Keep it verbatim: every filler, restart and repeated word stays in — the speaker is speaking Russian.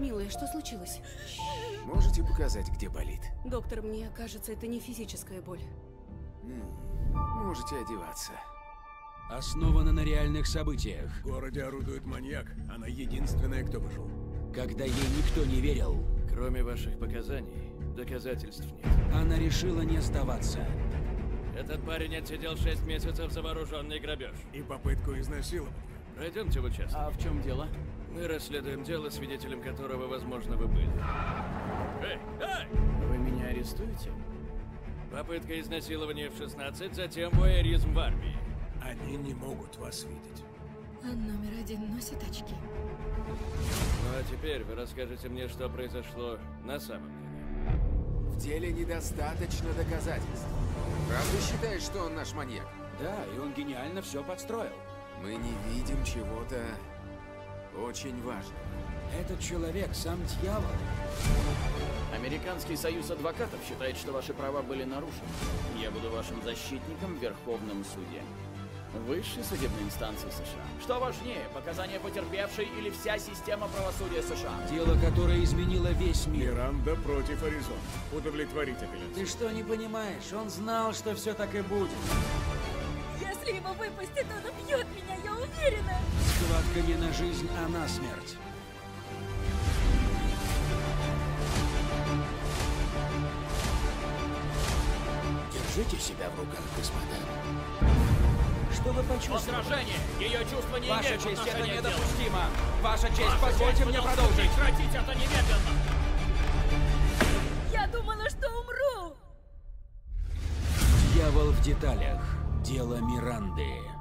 Милая, что случилось? Можете показать, где болит? Доктор, мне кажется, это не физическая боль. М, Можете одеваться. Основана на реальных событиях. В городе орудует маньяк. Она единственная, кто выжил. Когда ей никто не верил, Кроме ваших показаний, доказательств нет. она решила не сдаваться. Этот парень отсидел шесть месяцев за вооруженный грабеж. И попытку изнасилования. Пройдемте в участок. А в чем дело? Мы расследуем дело, свидетелем которого, возможно, вы были. Эй, эй! Вы меня арестуете? Попытка изнасилования в шестнадцать, затем воэризм в армии. Они не могут вас видеть. А номер один носит очки. Ну а теперь вы расскажете мне, что произошло на самом деле. В деле недостаточно доказательств. Правда считаешь, что он наш маньяк? Да, и он гениально все подстроил. Мы не видим чего-то очень важного. Этот человек сам дьявол. Американский союз адвокатов считает, что ваши права были нарушены. Я буду вашим защитником в Верховном суде. Высшей судебной инстанции США. Что важнее, показания потерпевшей или вся система правосудия США? Дело, которое изменило весь мир. Миранда против Аризоны. Удовлетворить апелляцию. Ты что, не понимаешь? Он знал, что все так и будет. Если его выпустят, он убьет меня, я уверена. Схватка не на жизнь, а на смерть. Держите себя в руках, господа. Что вы почувствовали? Сражение! Ее чувства не Ваша имеют честь, это отношения к делу. недопустимо! Ваша честь, Ваша позвольте честь, мне вы должны продолжить! прекратить это немедленно! Я думала, что умру. Дьявол в деталях. Дело Миранды.